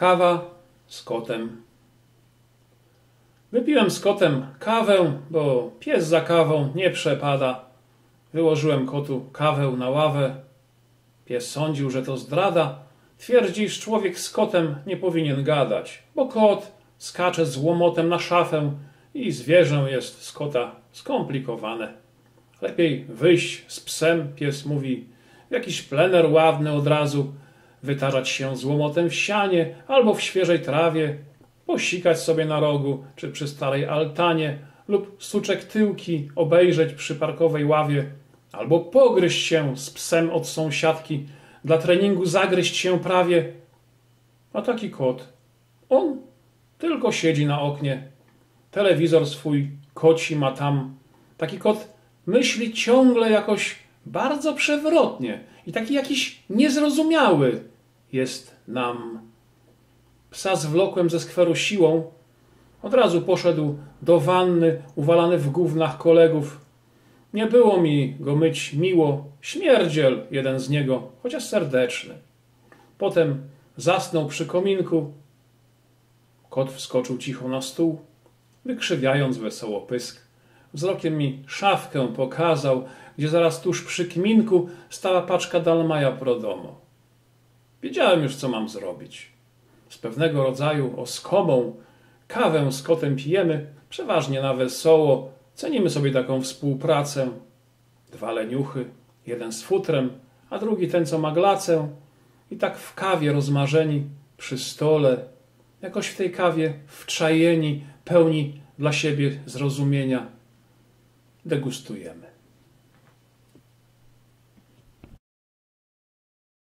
Kawa z kotem. Wypiłem z kotem kawę, bo pies za kawą nie przepada. Wyłożyłem kotu kawę na ławę. Pies sądził, że to zdrada. Twierdzi, że człowiek z kotem nie powinien gadać, bo kot skacze z łomotem na szafę i zwierzę jest z kota skomplikowane. Lepiej wyjść z psem, pies mówi, w jakiś plener ładny od razu, wytarzać się z łomotem w sianie albo w świeżej trawie, posikać sobie na rogu czy przy starej altanie lub suczek tyłki obejrzeć przy parkowej ławie, albo pogryźć się z psem od sąsiadki, dla treningu zagryźć się prawie. A taki kot, on tylko siedzi na oknie, telewizor swój koci ma tam. Taki kot myśli ciągle jakoś bardzo przewrotnie i taki jakiś niezrozumiały jest nam. Psa zwlokłem ze skweru siłą. Od razu poszedł do wanny, uwalany w gównach kolegów. Nie było mi go myć miło, śmierdziel jeden z niego, chociaż serdeczny. Potem zasnął przy kominku. Kot wskoczył cicho na stół, wykrzywiając wesoło pysk. Wzrokiem mi szafkę pokazał, gdzie zaraz tuż przy kminku stała paczka Dalmaja Prodomo. Wiedziałem już, co mam zrobić. Z pewnego rodzaju oskomą kawę z kotem pijemy, przeważnie na wesoło. Cenimy sobie taką współpracę. 2 leniuchy, jeden z futrem, a drugi ten, co ma glacę. I tak w kawie rozmarzeni przy stole, jakoś w tej kawie wczajeni, pełni dla siebie zrozumienia, degustujemy.